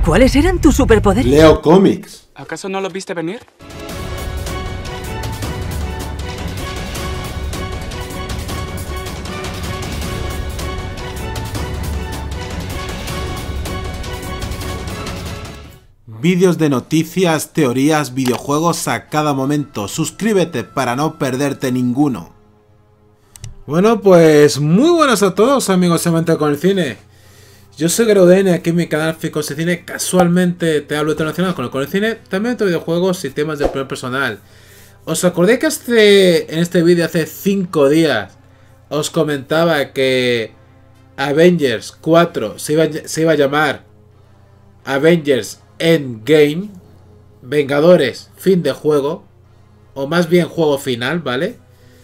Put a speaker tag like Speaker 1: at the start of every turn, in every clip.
Speaker 1: ¿Cuáles eran tus superpoderes?
Speaker 2: Leo cómics.
Speaker 3: ¿Acaso no lo viste venir?
Speaker 2: Vídeos de noticias, teorías, videojuegos a cada momento. Suscríbete para no perderte ninguno. Bueno, pues muy buenas a todos, amigos amantes con el cine. Yo soy Groden, aquí en mi canal Ficos de Cine. Casualmente te hablo internacional con el cine, también de videojuegos y temas de primer personal. ¿Os acordáis que en este vídeo hace 5 días os comentaba que Avengers 4 se iba a llamar Avengers Endgame, Vengadores fin de juego, o más bien juego final, ¿vale?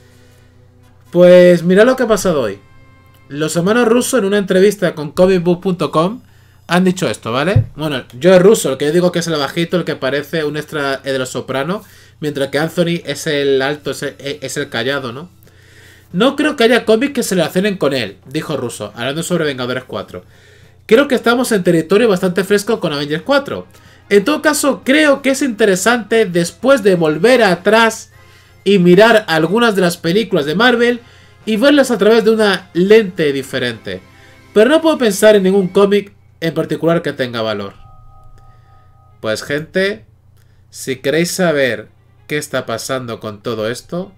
Speaker 2: Pues mirad lo que ha pasado hoy. Los hermanos rusos en una entrevista con comicbook.com han dicho esto, ¿vale? Bueno, yo es ruso, el que yo digo que es el bajito, el que parece un extra de Los Soprano, mientras que Anthony es el alto, es el callado, ¿no? No creo que haya cómics que se relacionen con él, dijo Russo, hablando sobre Vengadores 4. Creo que estamos en territorio bastante fresco con Avengers 4. En todo caso, creo que es interesante después de volver atrás y mirar algunas de las películas de Marvel y verlas a través de una lente diferente. Pero no puedo pensar en ningún cómic en particular que tenga valor. Pues gente, si queréis saber qué está pasando con todo esto,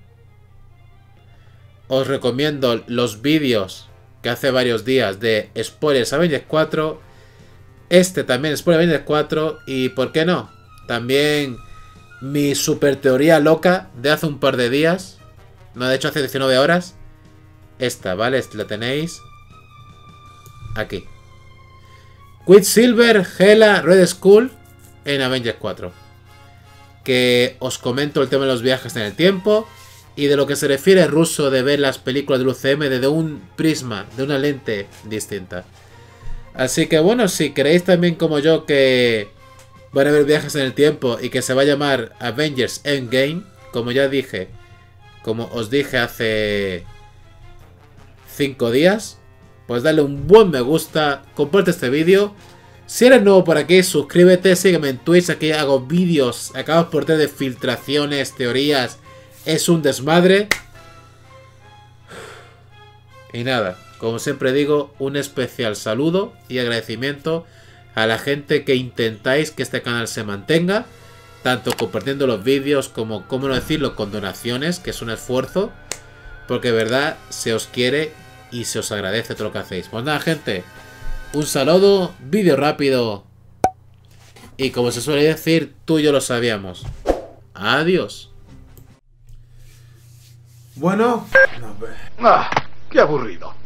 Speaker 2: os recomiendo los vídeos que hace varios días de Spoilers Avengers 4. Este también, Spoilers Avengers 4. Y por qué no, también mi super teoría loca de hace un par de días. No, de hecho hace 19 horas. Esta, ¿vale? La tenéis aquí. Quicksilver, Hela, Red Skull en Avengers 4. Que os comento el tema de los viajes en el tiempo y de lo que se refiere Russo de ver las películas del UCM desde un prisma, de una lente distinta. Así que bueno, si creéis también como yo que van a haber viajes en el tiempo y que se va a llamar Avengers Endgame, como ya dije, como os dije hace 5 días, pues dale un buen me gusta, comparte este vídeo. Si eres nuevo por aquí, suscríbete, sígueme en Twitch, aquí hago vídeos, acabo por tener de filtraciones, teorías, es un desmadre. Y nada, como siempre digo, un especial saludo y agradecimiento a la gente que intentáis que este canal se mantenga, tanto compartiendo los vídeos como, cómo no decirlo, con donaciones, que es un esfuerzo, porque de verdad se os quiere y se os agradece todo lo que hacéis. Pues nada, gente, un saludo, vídeo rápido y como se suele decir, tú y yo lo sabíamos. Adiós. Bueno,
Speaker 4: ¡Qué aburrido!